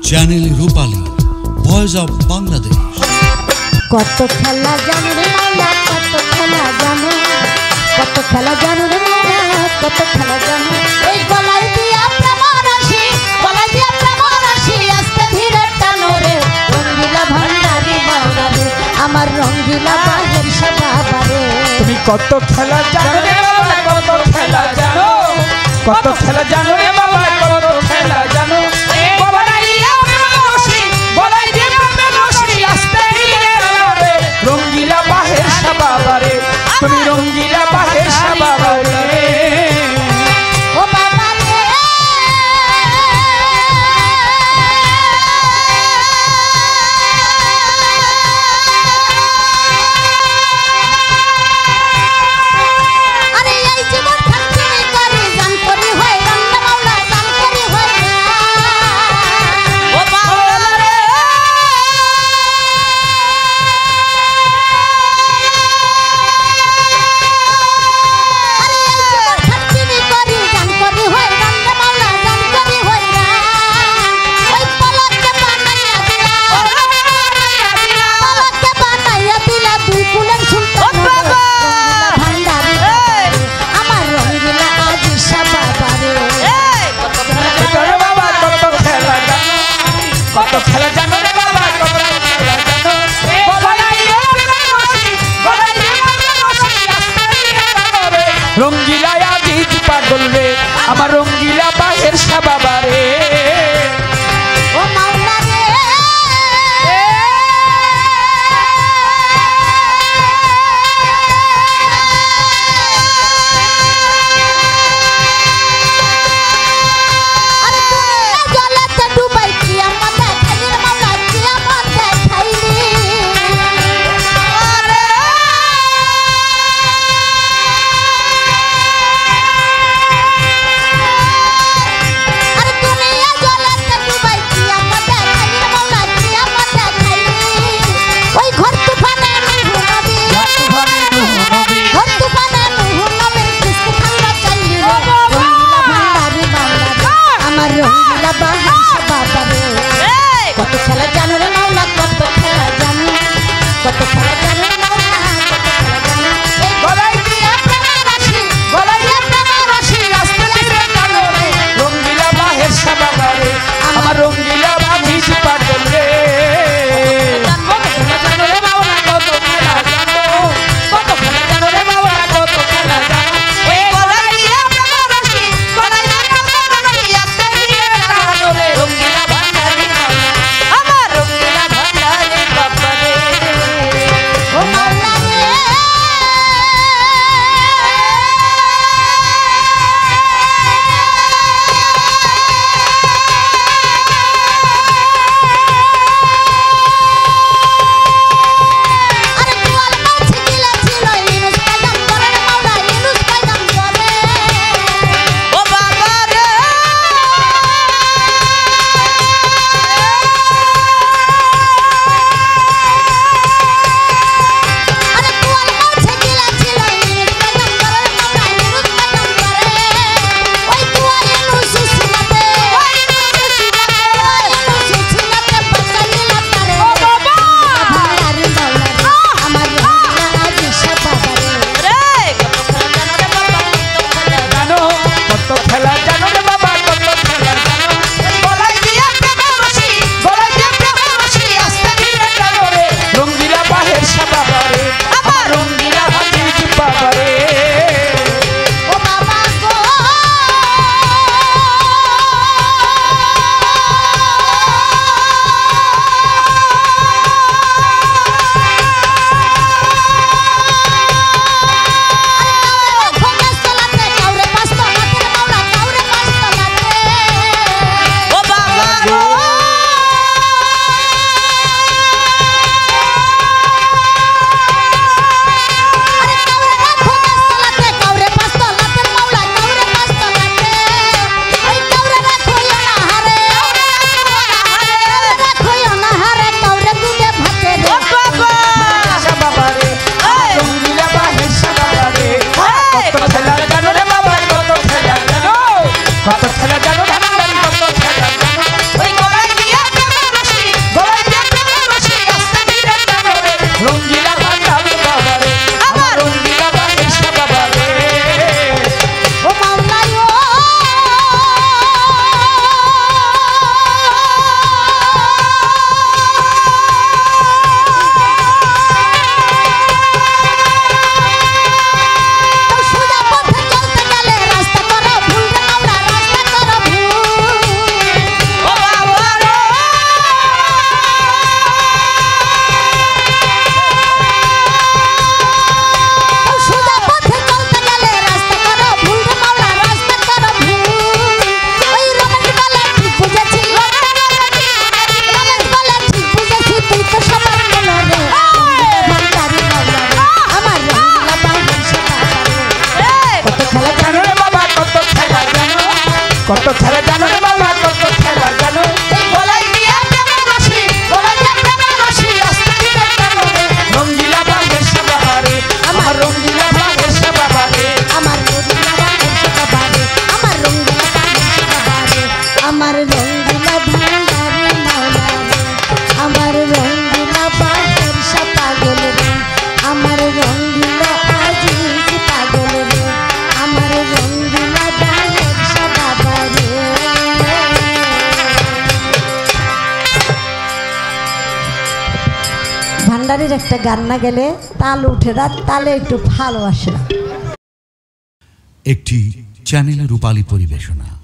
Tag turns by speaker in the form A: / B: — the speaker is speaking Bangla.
A: Channel Rupali, voice of Bangladesh.
B: কত খেলা জানো রে মাওলা, কত খেলা জানো, কত খেলা জানো রে মাওলা, কত খেলা জানো। এই গলায় দিয়া প্রেম রাশি, গলায় দিয়া প্রেম রাশি, আস্তে ধীরে টানো রে। রঙ্গিলা ভান্ডারি মাওলা রে, আমার রঙ্গিলা বাহের বাবা রে।
C: তুমি কত খেলা জানো রে বাবা, কত খেলা জানো, কত খেলা জানো রে বাবা, কত খেলা জানো। রঙ্গিলা বাহের বাবা রে, তুমি রঙ্গিলা বাহের বাবা রে।
B: ও বাবা রে, আরে এই জীবন থাকতে করি জান করি হয় রঙ্গা মাওলা, জান করি হয় ও বাবা রে।
C: কত খেলা জানো রে বাবা, কত খেলা জানো। রঙ্গিলা আজিজ পাগল রে, আমার রঙ্গিলা বাহের বাবা রে।
B: ও মাওলা রে, আরে তুমি জলেতে ডুবাই কি আমাদের খাইলি মাওলা, কি আমাদের খাইলি। আরে আরে তুমি জলেতে ডুবাই কি আমাদের খাইলি মাওলা, কি আমাদের খাইলি। ওই ঘর তুফানে নুহু নবী, ঘর তুফানে নুহু নবীর কিস্তি খাইরা চাইলি রে। রঙ্গিলা ভান্ডারি মাওলা রে, আমার রঙ্গিলা বাহার বাবা রে। কত খেলা জানো রে মাওলা, কত খেলা জানো, কত খেলা জানো রে মাওলা, কত খেলা জানো। এই
C: গলায় দিয়া প্রেম রাশি, গলায় দিয়া প্রেম রাশি, আস্তে ধীরে টানো রে। রঙ্গিলা বাহের বাবা রে, আমার রঙ্গিলা আজিজ পাগল রে। কত খেলা জানো রে বাবা, কত খেলা জানো, কত খেলা জানো রে বাবা, কত খেলা জানো। এই গলায় দিয়া প্রেম রাশি, গলায় দিয়া প্রেম রাশি, আস্তে ধীরে টানো রে। রঙ্গিলা ভান্ডারি মাওলা, আমার রঙ্গিলা ভান্ডারি বাবা রে।
B: ও মাওলা রে, ভান্ডারীর একটা গান না গেলে তাল উঠে না, তালে একটু ভালো আসে না।
A: একটি চ্যানেল রূপালী পরিবেশনা।